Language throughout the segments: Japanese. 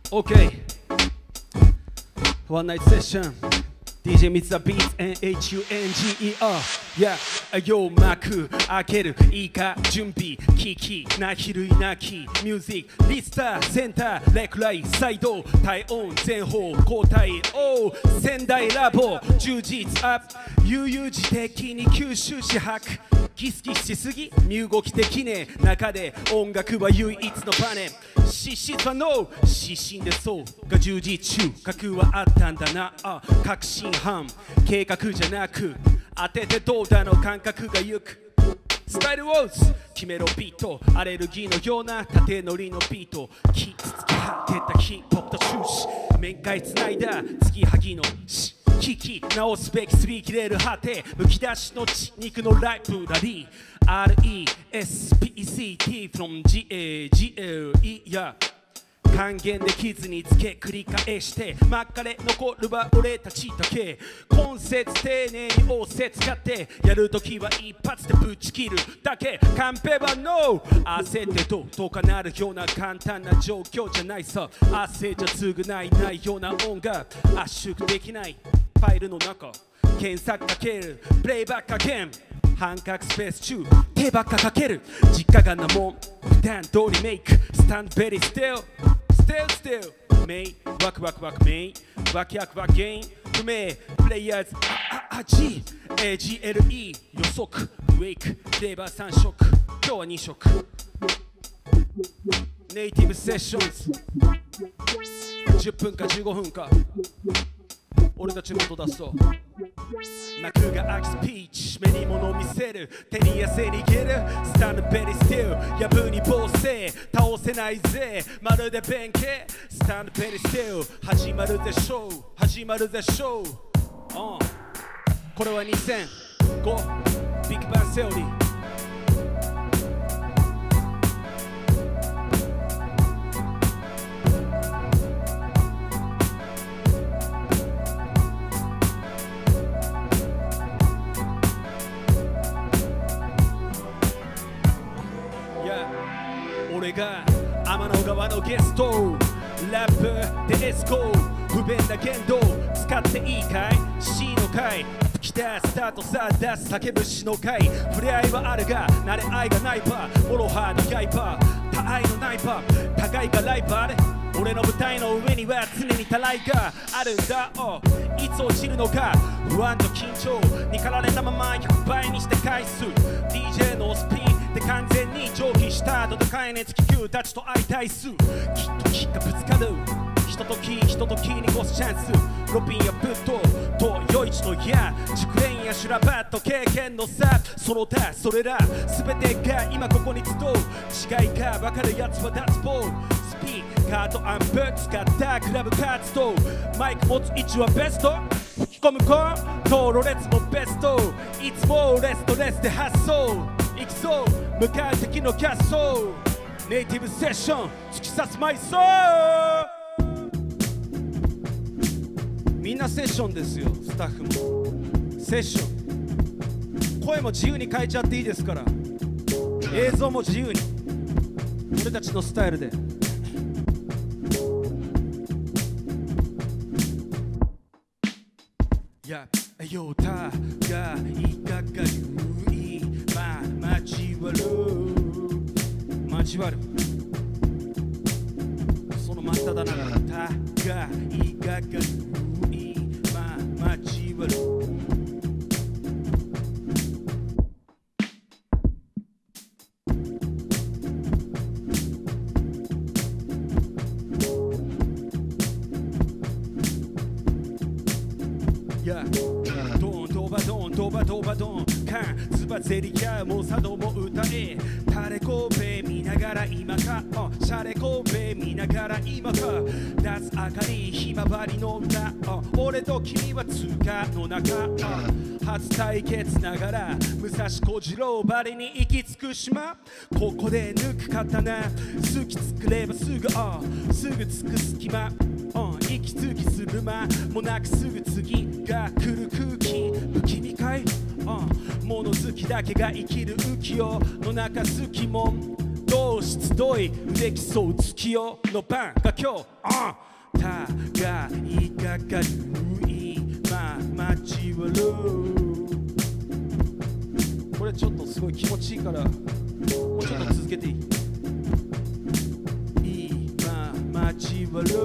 Okay. One night session. DJ meets the beats NHUNGER. Yeah. よ幕開けるいいか準備キキなひるいなきミュージックリスターセンターレクライサイド対音全方交代お仙台ラボ充実アップ悠々自適に吸収し吐くギスギスしすぎ身動きできねえ中で音楽は唯一のバネ失神はノー失神でそうが充実中核はあったんだな確信犯計画じゃなく当ててどうだの感覚がゆくスタイルウォーズ決めろビートアレルギーのような縦乗りのビートキツツキ果てたヒップホップと中止面会つないだ継ぎはぎの危機直すべきすり切れる果てむき出しの血肉のライブラリー RESPECT from GAGLE や還元で傷につけ繰り返して真っ赤で残るは俺たちだけ根節丁寧に応接使ってやるときは一発でぶち切るだけカンペはノー焦ってどうとかなるような簡単な状況じゃないさ汗じゃ償いないような音が圧縮できないファイルの中検索かけるプレイバックかけん半角スペース中手ばっかかける実家がなもん普段通りメイクスタンドベリーステルstill メイワクワクワクメイワキワクワクゲイン不明プレイヤーズGLE 予測ウェイクフレーバー3色今日は2色ネイティブセッションズ10分か15分か俺たちの音出すと幕が開きスピーチ目に物見せる手に汗握るスタンドベリーステルやぶに暴走倒せないぜまるで弁慶スタンドベリーステル始まるでしょう始まるでしょう、これは2005ビッグバンセオリー俺が天の川のゲストラップでエスコ不便な言動使っていいかい C の回吹き出スタートさ出す叫ぶ詩の回触れ合いはあるが慣れ合いがないパーモロハの刃他愛のナイパー互いがライバル俺の舞台の上には常にたらいがあるんだいつ落ちるのか不安と緊張に駆られたまま100倍にして回数 DJ のスピンで完全に蒸気した戦い熱気球たちと相対すきっときがぶつかるひとときに越すチャンスロビンやブッドと余市の矢熟練や修羅場と経験の差その他それら全てが今ここに集う違いが分かるやつは脱帽スピーカーとアンプ使ったクラブ活動マイク持つ位置はベスト吹き込む声とろれつもベストいつもレストレスで発想行くぞ向かう敵のキャッソーネイティブセッション突き刺すマイソーみんなセッションですよスタッフもセッション声も自由に変えちゃっていいですから映像も自由に俺たちのスタイルでやよたがいかがゆい交わるその真っ只中たがいかがゆい交わるドンドバドンドバドバドンカンズバゼリやもう佐渡も歌えタレコベ見ながら今かシャレコベ見ながら今か夏明かりひまわりの歌俺と君は通過の中初対決ながら武蔵小次郎バリに行き着く島ここで抜く刀好き作ればすぐすぐつく隙間息継ぎする間もなくすぐ次が来る空気不気味かい物好きだけが生きる浮世の中好きもんどうし出動い腕競う月夜の晩が今日互いがかる今交わるこれちょっとすごい気持ちいいからもうちょっと続けていい今交わる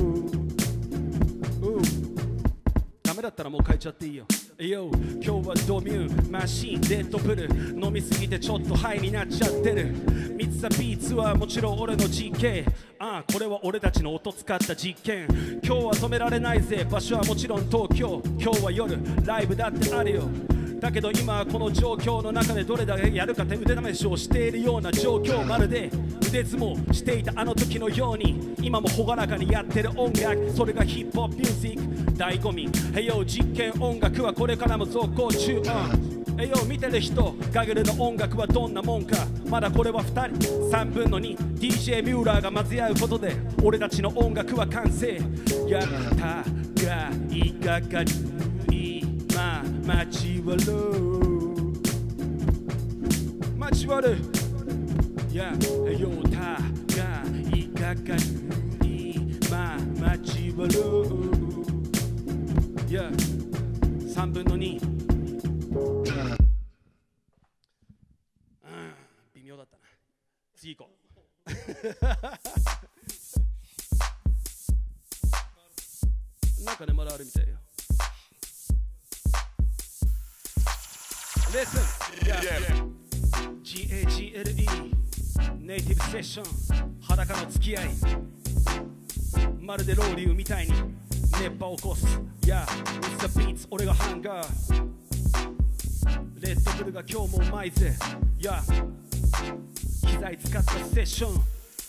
ダメだったらもう変えちゃっていいよ今日はドミューマシンレッドブル飲みすぎてちょっとハイになっちゃってるミツザビーツはもちろん俺の実験これは俺たちの音使った実験今日は止められないぜ場所はもちろん東京今日は夜ライブだってあるよだけど今はこの状況の中でどれだけやるかって腕試しをしているような状況まるで腕相撲していたあの時のように今も朗らかにやってる音楽それがヒップホップミュージック醍醐味実験音楽はこれからも続行中見てる人ガグルの音楽はどんなもんかまだこれは2人3分の 2DJ ミューラーが混ぜ合うことで俺たちの音楽は完成やったがいかかる交わる交わるよたがいかかる交わる3分の2微妙だったな次行こうなんかねまだあるみたいよListen, GAGLE ネイティブセッション裸の付き合いまるでロウリュウみたいに熱波を起こす It's the beats 俺がハンガーレッドブルが今日もうまいぜ機材使ったセッション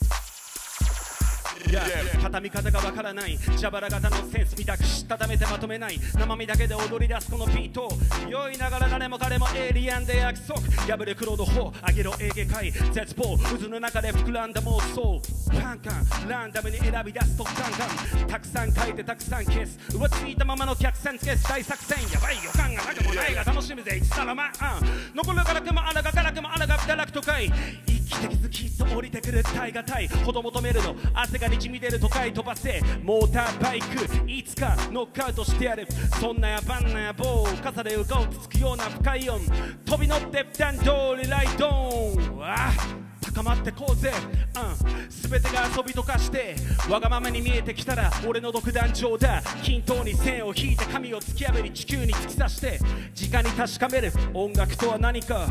畳み方がわからない蛇腹型のセンスみたくしたためてまとめない生身だけで踊り出すこのビート酔いながら誰も彼もエイリアンで約束破れ黒の方上げろエーゲ海絶望渦の中で膨らんだ妄想パンカンランダムに選び出すとガンガンたくさん書いてたくさん消す浮ついたままの客船つけす大作戦やばい予感がなくもないが楽しむぜ一さらま残るからくもあらがからくもあらが堕落とかい生きて気づきっと降りてくる耐え難いほど求めるの汗がにじみ出る都会飛ばせモーターバイクいつかノックアウトしてやるそんな野蛮な野望傘でうがをつくような深い音飛び乗って段通りライドオン高まってこうぜ全てが遊びとかしてわがままに見えてきたら俺の独壇場だ均等に線を引いて紙を突き破り地球に突き刺して直に確かめる音楽とは何か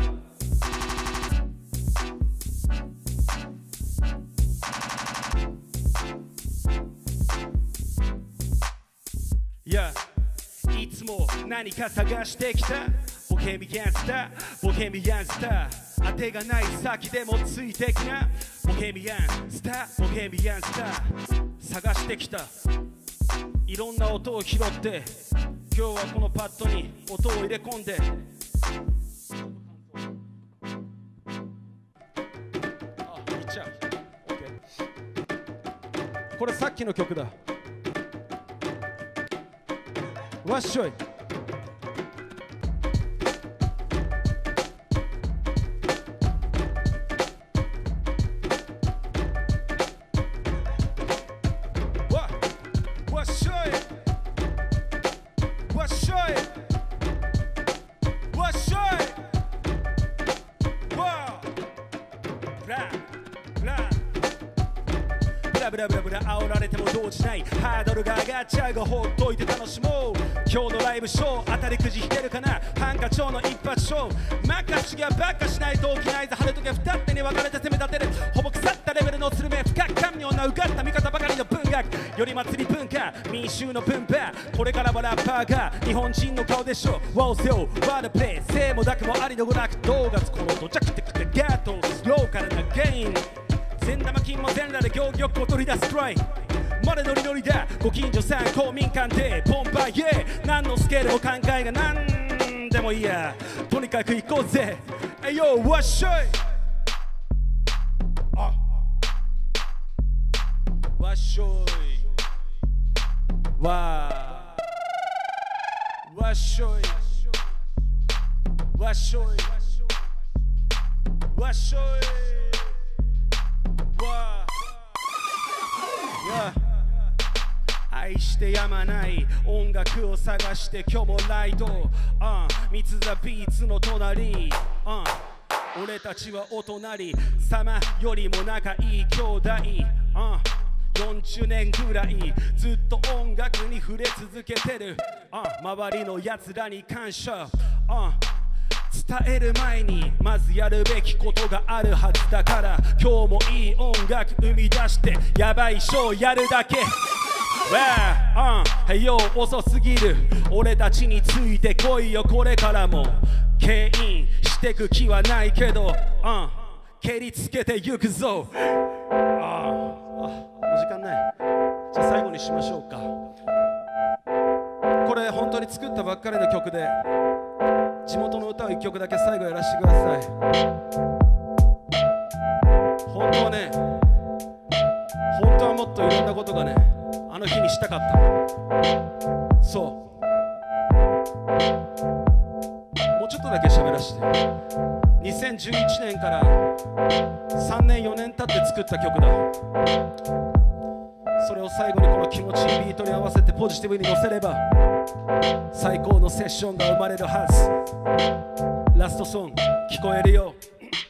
いつも何か探してきたボヘミアンスターボヘミアンスター当てがない先でもついてきなボヘミアンスターボヘミアンスター探してきたいろんな音を拾って今日はこのパッドに音を入れ込んでいっちゃう OK これさっきの曲だわっしょいわっしょいわっしょいわっしょいわブラブラブラブラブラブラ煽られても動じないハードルが上がっちゃうがほっといて楽しもう今日のライブショー当たりくじ引けるかなハンカチョウの一発ショーマカシがばっかしないと起きないぜ春時二手に分かれて攻め立てるほぼ腐ったレベルのスルメ深く神妙なうがった見方ばかりの文学より祭り文化民衆の文化これからはラッパーが日本人の顔でしょワオセオワードプレイ性もダクもありの娯楽動画この土着ってくてガートスローカルなゲイン善玉金も全裸で行儀よく踊り出すトライまだノリノリだご近所さん公民館でポンパイエー何のスケールも考えがなんでもいいやとにかく行こうぜえよわっしょいわっしょいわっしょいわっしょいわっしょい愛してやまない音楽を探して今日もライド、三つザビーツの隣、俺たちはお隣様よりも仲いい兄弟、40年ぐらいずっと音楽に触れ続けてる、周りのやつらに感謝、伝える前にまずやるべきことがあるはずだから、今日もいい音楽生み出してやばいショーやるだけ。Hey yo 遅すぎる、俺たちについてこいよ、これからも牽引してく気はないけど、蹴りつけてゆくぞ。もう時間ない。じゃあ最後にしましょうか。これ本当に作ったばっかりの曲で、地元の歌を1曲だけ最後やらせてください。本当はね、本当はもっといろんなことがね、あの日にしたかった。そうもうちょっとだけ喋らせて。2011年から3年4年経って作った曲だ。それを最後にこの気持ちいいビートに合わせてポジティブに乗せれば最高のセッションが生まれるはず。ラストソング聞こえるよ。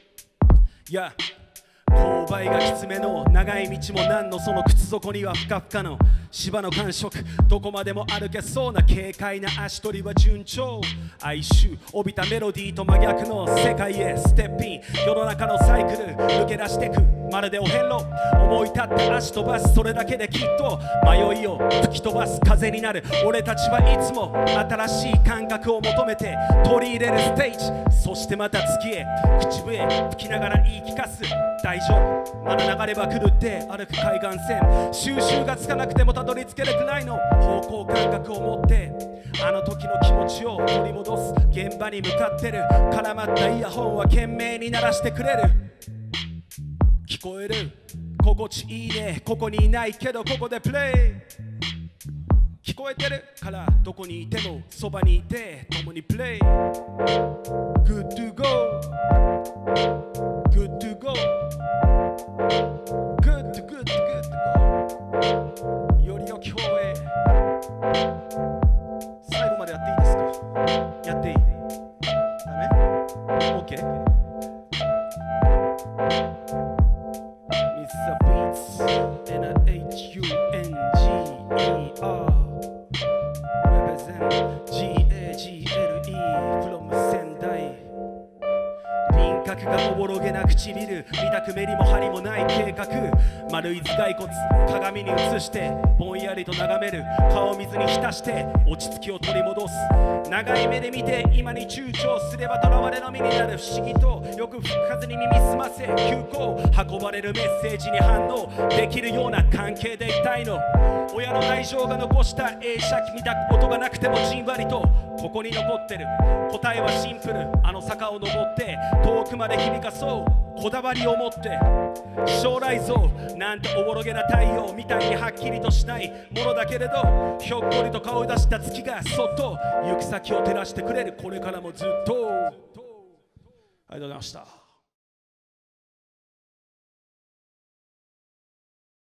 勾配がきつめの長い道も何のその靴底にはふかふかの芝の感触、どこまでも歩けそうな軽快な足取りは順調、哀愁帯びたメロディーと真逆の世界へステップイン、世の中のサイクル抜け出してくまるでお遍路、思い立って足飛ばす、それだけできっと迷いを吹き飛ばす風になる。俺たちはいつも新しい感覚を求めて取り入れるステージ、そしてまた月へ口笛吹きながら言い聞かす。大丈夫まだ流れは来るって歩く海岸線、収集がつかなくてもたどり着けるくらいの方向感覚を持ってあの時の気持ちを取り戻す。現場に向かってる絡まったイヤホンは懸命に鳴らしてくれる。聞こえる心地いいね、ここにいないけどここでプレイ聞こえてるからどこにいてもそばにいて共にプレイ Good to go Good to go Good to good to good to go より良き方へ。最後までやっていいですか？やっていい？ダメ？ OK？Mr. Beats NHUNGER Represent GAGLE from 仙台。輪郭がおぼろげな唇、見たく目にも針もない計画、丸い頭蓋骨鏡に映してぼんやりと眺める。顔水に浸して落ち着きを取り戻す。長い目で見て今に躊躇すれば囚われの身になる。不思議とよく吹く風に耳澄ませ急行運ばれるメッセージに反応できるような関係でいたいの。親の愛情が残した映写機見たことがなくてもじんわりとここに残ってる。答えはシンプル、あの坂を登って遠くまで響かそうこだわりを持って。将来像なんておぼろげな太陽みたいにはっきりとしないものだけれど、ひょっこりと顔を出した月がそっと行く先を照らしてくれる。これからもずっと。ありがとうございました。